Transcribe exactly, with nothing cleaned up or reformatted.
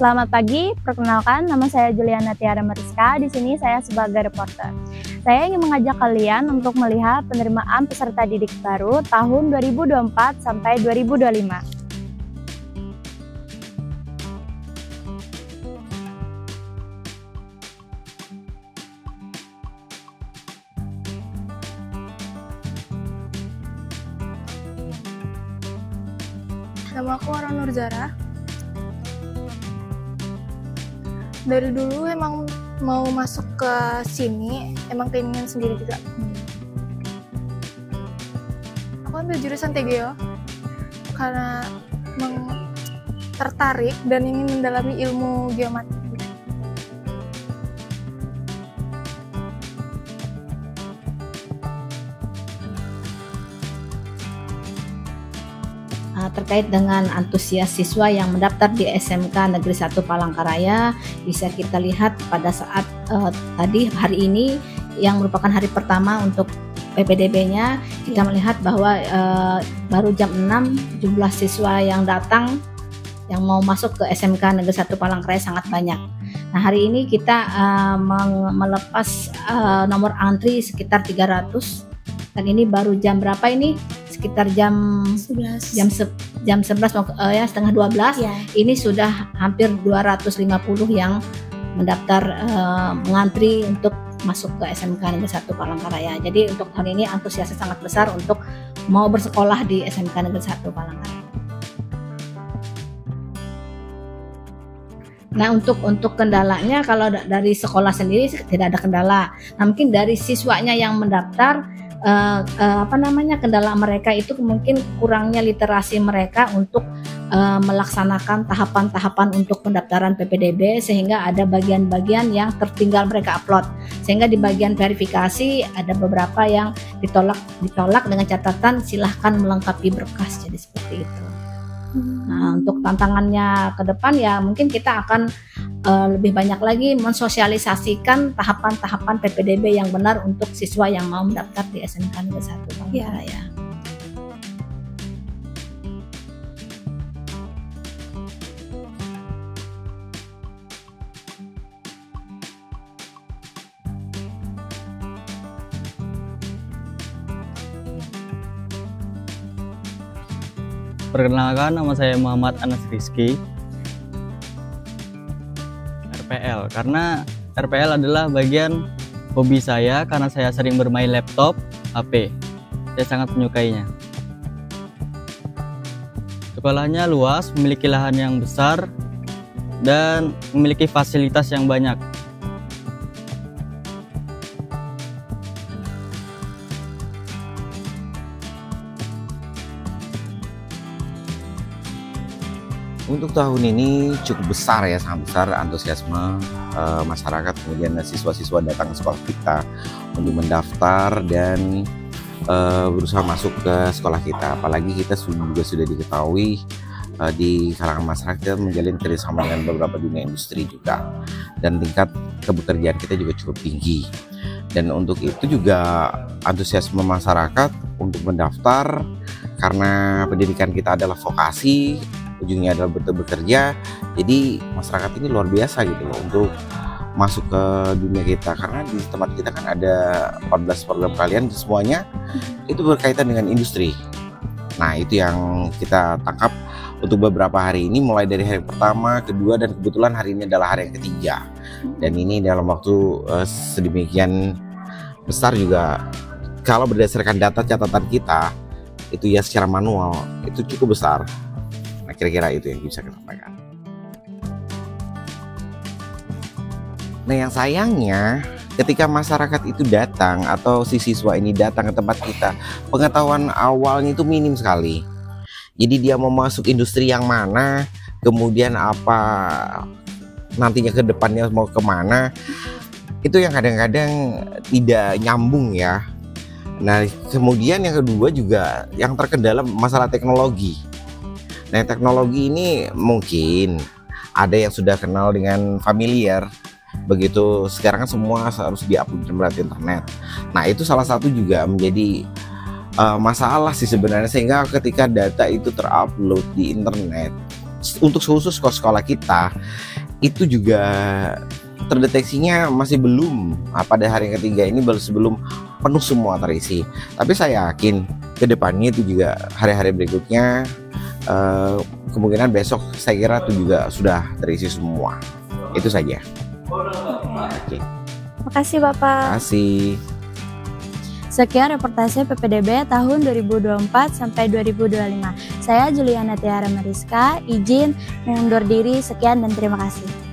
Selamat pagi, perkenalkan nama saya Juliana Tiara Mariska. Di sini saya sebagai reporter. Saya ingin mengajak kalian untuk melihat penerimaan peserta didik baru tahun dua ribu dua puluh empat sampai dua ribu dua puluh lima. Nama aku Ara Nurzara. Dari dulu emang mau masuk ke sini, emang keinginan sendiri juga. Hmm. Aku ambil jurusan T G O karena emang tertarik dan ingin mendalami ilmu geomatrik. Terkait dengan antusias siswa yang mendaftar di S M K Negeri satu Palangkaraya, bisa kita lihat pada saat uh, tadi hari ini yang merupakan hari pertama untuk P P D B-nya, kita melihat bahwa uh, baru jam enam jumlah siswa yang datang yang mau masuk ke S M K Negeri satu Palangkaraya sangat banyak. Nah, hari ini kita uh, melepas uh, nomor antri sekitar tiga ratus, dan ini baru jam berapa ini? Sekitar jam sebelas. Jam se, jam sebelas mau uh, ya setengah dua belas. Ya. Ini sudah hampir dua ratus lima puluh yang mendaftar uh, mengantri untuk masuk ke S M K Negeri satu Palangkaraya. Jadi untuk tahun ini antusiasnya sangat besar untuk mau bersekolah di S M K Negeri satu Palangkaraya. Nah, untuk untuk kendalanya kalau dari sekolah sendiri tidak ada kendala. Nah, mungkin dari siswanya yang mendaftar Uh, uh, apa namanya kendala mereka itu mungkin kurangnya literasi mereka untuk uh, melaksanakan tahapan-tahapan untuk pendaftaran P P D B, sehingga ada bagian-bagian yang tertinggal mereka upload, sehingga di bagian verifikasi ada beberapa yang ditolak ditolak dengan catatan silahkan melengkapi berkas, jadi seperti itu. Nah, untuk tantangannya ke depan ya mungkin kita akan uh, lebih banyak lagi mensosialisasikan tahapan-tahapan P P D B yang benar untuk siswa yang mau mendaftar di S M K Negeri satu Palangkaraya. Ya. Perkenalkan, nama saya Muhammad Anas Rizky. R P L, karena R P L adalah bagian hobi saya karena saya sering bermain laptop, H P. Saya sangat menyukainya. Sekolahnya luas, memiliki lahan yang besar, dan memiliki fasilitas yang banyak. Untuk tahun ini cukup besar ya, sangat besar antusiasme uh, masyarakat, kemudian siswa-siswa datang ke sekolah kita untuk mendaftar dan uh, berusaha masuk ke sekolah kita. Apalagi kita juga sudah diketahui uh, di kalangan masyarakat menjalin kerjasama dengan beberapa dunia industri juga, dan tingkat kebekerjaan kita juga cukup tinggi. Dan untuk itu juga antusiasme masyarakat untuk mendaftar, karena pendidikan kita adalah vokasi, ujungnya adalah bekerja, jadi masyarakat ini luar biasa gitu loh untuk masuk ke dunia kita, karena di tempat kita kan ada empat belas program kalian, semuanya itu berkaitan dengan industri. Nah, itu yang kita tangkap untuk beberapa hari ini, mulai dari hari pertama, kedua, dan kebetulan hari ini adalah hari yang ketiga, dan ini dalam waktu uh, sedemikian besar juga. Kalau berdasarkan data catatan kita itu ya secara manual itu cukup besar. Kira-kira itu yang bisa kita sampaikan. Nah, yang sayangnya ketika masyarakat itu datang atau si siswa ini datang ke tempat kita, pengetahuan awalnya itu minim sekali. Jadi dia mau masuk industri yang mana, kemudian apa nantinya ke depannya mau kemana, itu yang kadang-kadang tidak nyambung ya. Nah, kemudian yang kedua juga yang terkendala masalah teknologi. Nah, teknologi ini mungkin ada yang sudah kenal dengan familiar, begitu sekarang kan semua harus di-upload melalui internet. Nah, itu salah satu juga menjadi uh, masalah sih sebenarnya, sehingga ketika data itu terupload di internet untuk khusus sekolah-sekolah kita itu juga terdeteksinya masih belum pada hari yang ketiga ini sebelum penuh semua terisi. Tapi saya yakin ke depannya itu juga hari-hari berikutnya eh, kemungkinan besok saya kira itu juga sudah terisi semua. Itu saja. Oke. Makasih Bapak. Makasih. Sekian reportase P P D B tahun dua ribu dua puluh empat sampai dua ribu dua puluh lima. Saya Juliana Tiara Mariska, izin mengundur diri. Sekian dan terima kasih.